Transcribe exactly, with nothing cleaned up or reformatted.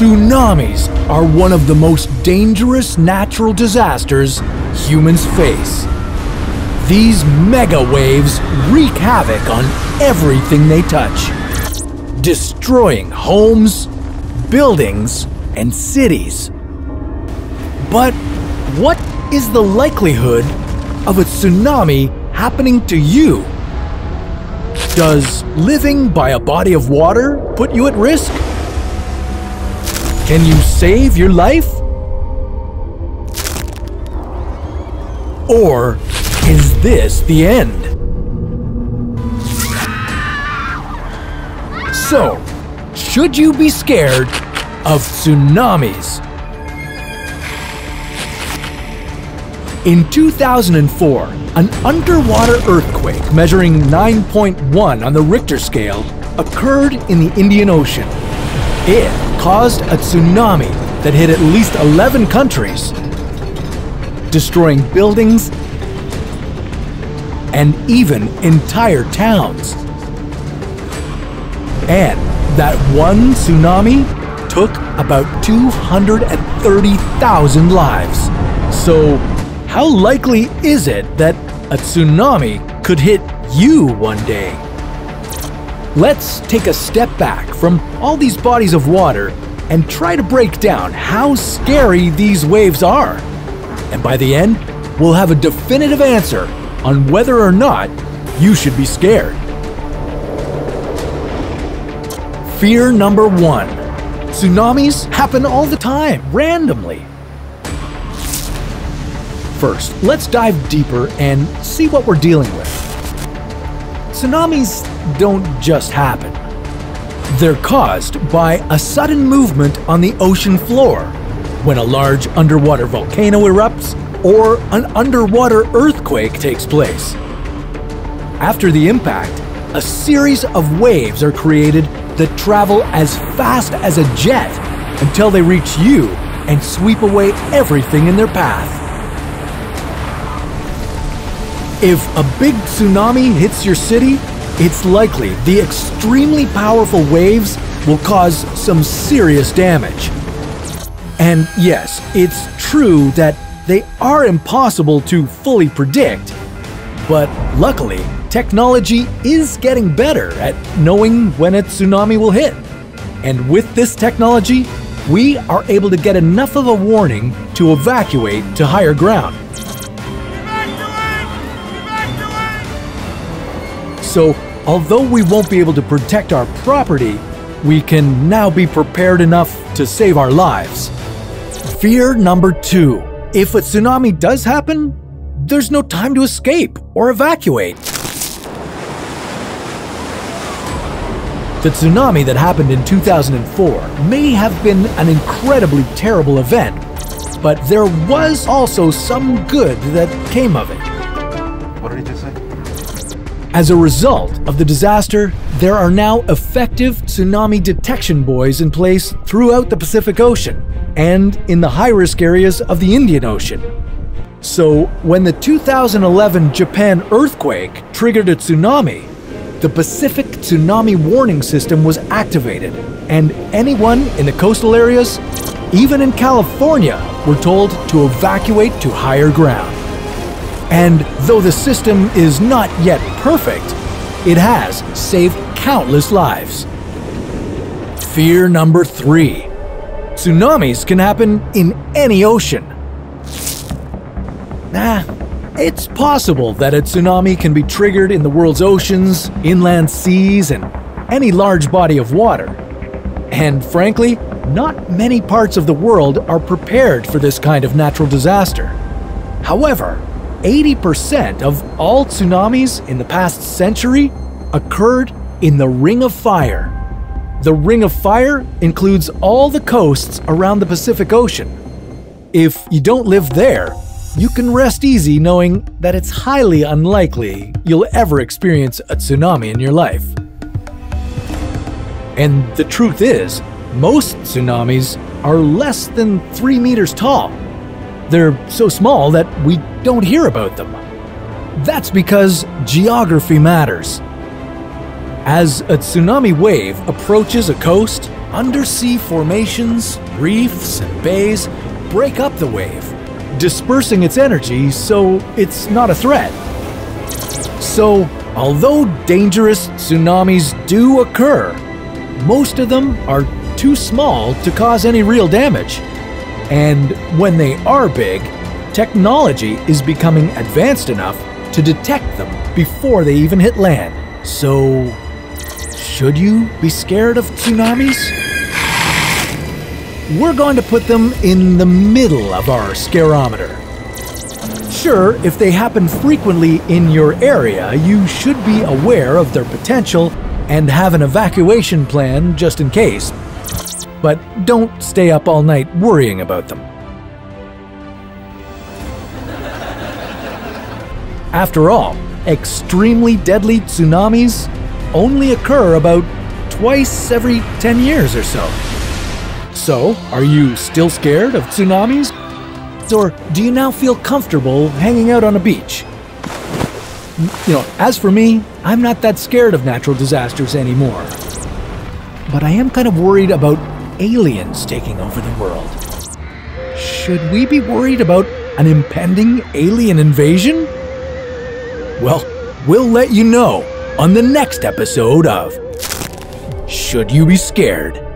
Tsunamis are one of the most dangerous natural disasters humans face. These mega waves wreak havoc on everything they touch, destroying homes, buildings, and cities. But what is the likelihood of a tsunami happening to you? Does living by a body of water put you at risk? Can you save your life? Or is this the end? So, should you be scared of tsunamis? In two thousand four, an underwater earthquake measuring nine point one on the Richter scale occurred in the Indian Ocean. It caused a tsunami that hit at least eleven countries, destroying buildings and even entire towns. And that one tsunami took about two hundred thirty thousand lives. So, how likely is it that a tsunami could hit you one day? Let's take a step back from all these bodies of water and try to break down how scary these waves are. And by the end, we'll have a definitive answer on whether or not you should be scared. Fear number one. Tsunamis happen all the time, randomly. First, let's dive deeper and see what we're dealing with. Tsunamis don't just happen. They're caused by a sudden movement on the ocean floor, when a large underwater volcano erupts or an underwater earthquake takes place. After the impact, a series of waves are created that travel as fast as a jet until they reach you and sweep away everything in their path. If a big tsunami hits your city, it's likely the extremely powerful waves will cause some serious damage. And yes, it's true that they are impossible to fully predict, but luckily, technology is getting better at knowing when a tsunami will hit. And with this technology, we are able to get enough of a warning to evacuate to higher ground. So, although we won't be able to protect our property, we can now be prepared enough to save our lives. Fear number two. If a tsunami does happen, there's no time to escape or evacuate. The tsunami that happened in two thousand four may have been an incredibly terrible event, but there was also some good that came of it. What did he just say? As a result of the disaster, there are now effective tsunami detection buoys in place throughout the Pacific Ocean and in the high-risk areas of the Indian Ocean. So, when the two thousand eleven Japan earthquake triggered a tsunami, the Pacific Tsunami Warning System was activated, and anyone in the coastal areas, even in California, were told to evacuate to higher ground. And though the system is not yet perfect, it has saved countless lives. Fear number three. Tsunamis can happen in any ocean. Nah, it's possible that a tsunami can be triggered in the world's oceans, inland seas, and any large body of water. And frankly, not many parts of the world are prepared for this kind of natural disaster. However, eighty percent of all tsunamis in the past century occurred in the Ring of Fire. The Ring of Fire includes all the coasts around the Pacific Ocean. If you don't live there, you can rest easy knowing that it's highly unlikely you'll ever experience a tsunami in your life. And the truth is, most tsunamis are less than three meters tall. They're so small that we don't hear about them. That's because geography matters. As a tsunami wave approaches a coast, undersea formations, reefs, and bays break up the wave, dispersing its energy so it's not a threat. So, although dangerous tsunamis do occur, most of them are too small to cause any real damage. And when they are big, technology is becoming advanced enough to detect them before they even hit land. So, should you be scared of tsunamis? We're going to put them in the middle of our scarometer. Sure, if they happen frequently in your area, you should be aware of their potential and have an evacuation plan just in case. But don't stay up all night worrying about them. After all, extremely deadly tsunamis only occur about twice every ten years or so. So, are you still scared of tsunamis? Or do you now feel comfortable hanging out on a beach? You know, as for me, I'm not that scared of natural disasters anymore. But I am kind of worried about aliens taking over the world. Should we be worried about an impending alien invasion? Well, we'll let you know on the next episode of Should You Be Scared?